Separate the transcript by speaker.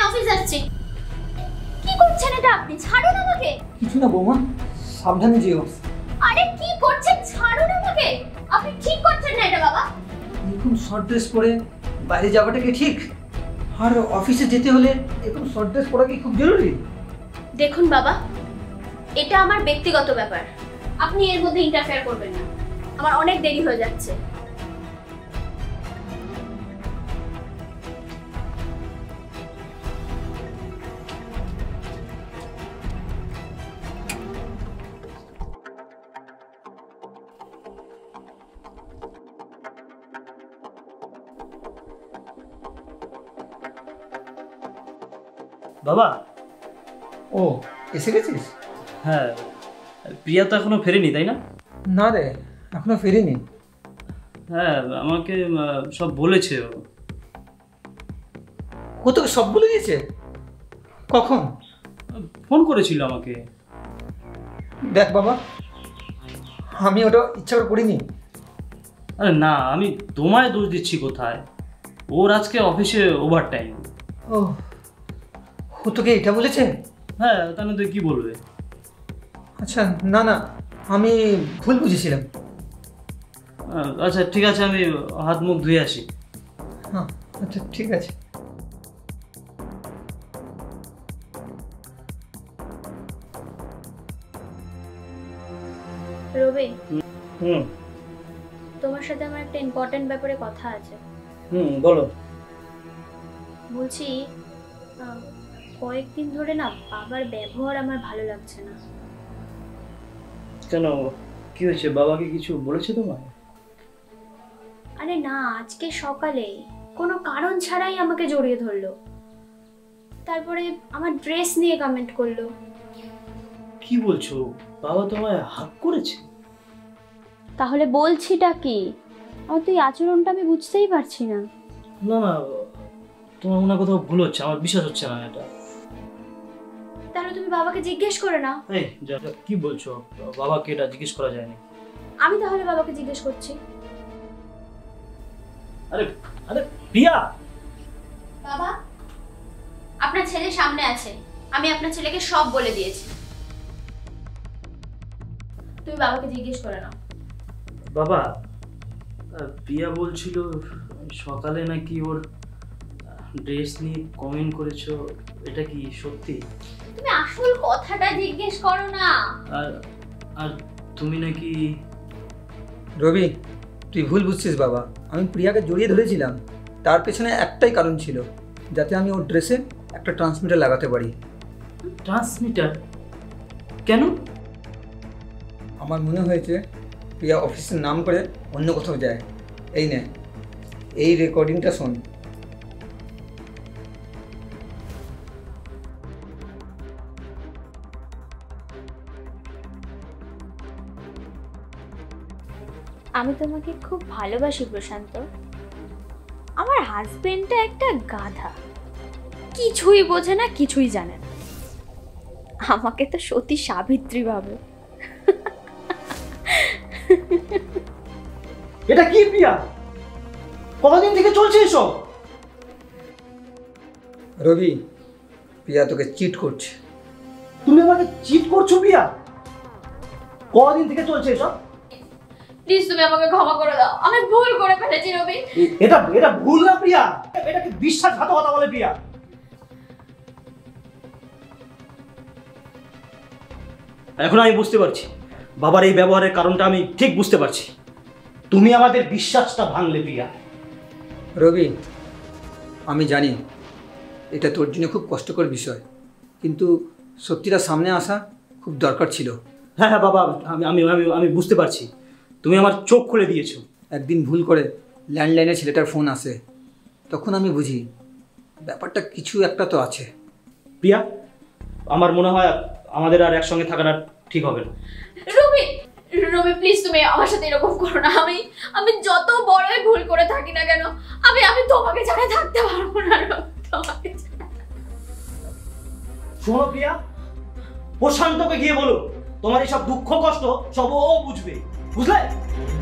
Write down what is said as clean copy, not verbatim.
Speaker 1: Office আসছি। কি করছেন এটা আপনি? ছাড়ুন আমাকে।
Speaker 2: কিছু না বৌমা, সাবধানে যেও।
Speaker 1: আরে কি করছেন? ছাড়ুন আমাকে। আপনি ঠিক করছেন না এটা বাবা।
Speaker 2: এরকম শর্ট ড্রেস পরে বাইরে যাওয়াটা কি ঠিক? আর অফিসে যেতে হলে এরকম শর্ট ড্রেস পরা কি খুব জরুরি?
Speaker 1: দেখুন বাবা, এটা আমার ব্যক্তিগত ব্যাপার, আপনি এর মধ্যে ইন্টারফেয়ার করবেন না। আমার অনেক দেরি হয়ে যাচ্ছে।
Speaker 3: বাবা।
Speaker 2: ও, এসে গেছিস?
Speaker 3: হ্যাঁ, প্রিয়া তো এখনো ফেরেনি, তাই না?
Speaker 2: না রে, এখনো ফেরিনি।
Speaker 3: হ্যাঁ, আমাকে সব বলেছে।
Speaker 2: ও তোকে সব বলে দিয়েছে? কখন?
Speaker 3: ফোন করেছিল আমাকে।
Speaker 2: দেখ বাবা, আমি ওটা ইচ্ছা করে করিনি।
Speaker 3: আরে না, আমি তোমায় দোষ দিচ্ছি কোথায়? ওর আজকে অফিসে ওভারটাইম।
Speaker 2: ও, ও তোকে এটা বলেছে?
Speaker 3: হ্যাঁ, তাহলে তুই কি বলবে?
Speaker 2: আচ্ছা, না না, আমি ভুল বুঝেছিলাম।
Speaker 3: আচ্ছা ঠিক আছে, আমি হাত মুখ ধুয়ে আসি।
Speaker 2: হ্যাঁ, আচ্ছা ঠিক আছে।
Speaker 1: রবি,
Speaker 3: হুম
Speaker 1: তোমার সাথে আমার একটা ইম্পর্টেন্ট ব্যাপারে কথা আছে।
Speaker 3: বলো।
Speaker 1: বলছি, কয়েকদিন ধরে না বাবার ব্যবহার আমার ভালো লাগছে না।
Speaker 3: কেন, কি হয়েছে? বাবাকে কিছু বলেছে তোমায়?
Speaker 1: আরে না, আজকে সকালে কোনো কারণ ছাড়াই আমাকে জড়িয়ে ধরলো, তারপরে আমার ড্রেস নিয়ে কমেন্ট করলো।
Speaker 3: কি বলছো? বাবা তোমায় হাত করেছে?
Speaker 1: তাহলে বলছিটা কি? আমার তো এই আচরণটা আমি বুঝতেই পারছি না।
Speaker 3: না না, তোমার মনে হয় কোথাও ভুল হচ্ছে, আমার বিশ্বাস হচ্ছে না এটা।
Speaker 1: তাহলে তুমি বাবাকে জিজ্ঞেস করে না।
Speaker 3: এই কি বলছো? বাবাকে এটা জিজ্ঞেস করা যায়নি।
Speaker 1: আমি তাহলে বাবাকে জিজ্ঞেস করছি।
Speaker 3: আরে আরে প্রিয়া।
Speaker 1: বাবা, আপনার ছেলে সামনে আছে, আমি আপনার ছেলেকে সব বলে দিয়েছি। তুমি বাবাকে জিজ্ঞেস করে নাও।
Speaker 3: বাবা, প্রিয়া বলছিল সকালে নাকি ওর ড্রেস নিয়ে কমেন্ট করেছো, এটা কি সত্যি?
Speaker 1: তুমি আসল কথাটা জিজ্ঞেস করো না।
Speaker 3: আর আর তুমি নাকি...
Speaker 2: রবি, তুই ভুল বুঝছিস বাবা। আমি প্রিয়াকে জড়িয়ে ধরেছিলাম, তার পেছনে একটাই কারণ ছিল, যাতে আমি ওর ড্রেসে একটা ট্রান্সমিটার লাগাতে পারি।
Speaker 3: ট্রান্সমিটার? কেন?
Speaker 2: আমার মনে হয়েছে প্রিয়া অফিসের নাম করে অন্য কোথাও যায়। এই নে, এই রেকর্ডিংটা শোন।
Speaker 1: আমি তোমাকে খুব ভালোবাসি প্রশান্ত। আমার হাজবেন্ডটা একটা গাধা, কিছুই বোঝে না, কিছুই জানে না। আমাকে তো সতী সাবিত্রী ভাবে।
Speaker 3: এটা কি প্রিয়া? কতদিন থেকে চলছে এসব?
Speaker 2: রবি, প্রিয়া তোকে চিট করছে।
Speaker 3: তুমি আমাকে চিট করছো প্রিয়া? কতদিন থেকে চলছে এসব?
Speaker 1: প্লিজ তুমি আমাকে ক্ষমা করে দাও, আমি ভুল করে ফেলেছি রবি।
Speaker 3: এটা এটা ভুল না প্রিয়া, এটাকে বিশ্বাসঘাতকতা বলে প্রিয়া। এখন আমি বুঝতে পারছি বাবার এই ব্যবহারের কারণটা আমি ঠিক বুঝতে পারছি। তুমি আমাদের বিশ্বাসটা ভাঙলে প্রিয়া।
Speaker 2: রবি, আমি জানি এটা তোর জন্য খুব কষ্টকর বিষয়, কিন্তু সত্যিটা সামনে আসা খুব দরকার ছিল।
Speaker 3: হ্যাঁ হ্যাঁ বাবা, আমি আমি আমি আমি বুঝতে পারছি। তুমি আমার চোখ খুলে দিয়েছো।
Speaker 2: একদিন ভুল করে ল্যান্ডলাইনে ছেলেটার ফোন আসে, তখন আমি বুঝি ব্যাপারটা কিছু একটা তো আছে।
Speaker 3: প্রিয়া, আমার মনে হয় আমাদের আর একসঙ্গে থাকাটা ঠিক হবে না।
Speaker 1: রবি, রবি প্লিজ তুমি আমার সাথে এরকম করো না। আমি যত বড়ই ভুল করে থাকি না কেন, আমি তোমাকে ছাড়া থাকতে পারবো না। তোমাকে
Speaker 3: শোনো প্রিয়া, প্রশান্তকে গিয়ে বলো তোমার এইসব দুঃখ কষ্ট সব ও বুঝবে, বুঝলে?